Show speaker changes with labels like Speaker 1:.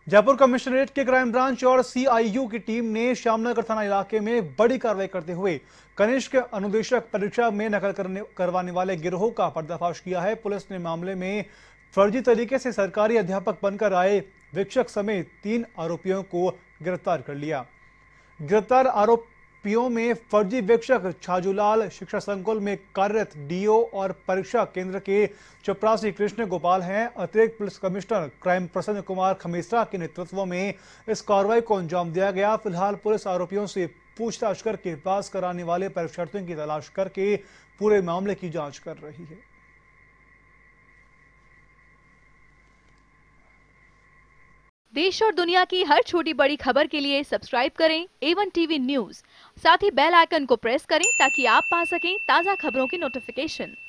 Speaker 1: Jaipur commissionerate के crime branch और CIU की टीम ने श्यामनगर थाना इलाके में बड़ी कार्रवाई करते हुए कनिष्क अनुदेशक परीक्षा में नकल करवाने वाले गिरोह का पर्दाफाश किया है। पुलिस ने मामले में फर्जी तरीके से सरकारी अध्यापक बनकर आए शिक्षक समेत 3 आरोपियों को गिरफ्तार कर लिया। गिरफ्तार आरोपियों में फर्जी शिक्षक छाजूलाल शिक्षा संकुल में कार्यरत डीओ और परीक्षा केंद्र के चपरासी कृष्ण गोपाल हैं। अतिरिक्त पुलिस कमिश्नर क्राइम प्रसन्न कुमार खमीसरा के नेतृत्व में इस कार्रवाई को अंजाम दिया गया। फिलहाल पुलिस आरोपियों से पूछताछ करके पास कराने वाले परीक्षार्थियों की तलाश करके पूरे मामले की जांच कर रही है।
Speaker 2: देश और दुनिया की हर छोटी बड़ी खबर के लिए सब्सक्राइब करें A1 टीवी न्यूज़। साथ ही बेल आइकन को प्रेस करें ताकि आप पा सकें ताज़ा खबरों की नोटिफिकेशन।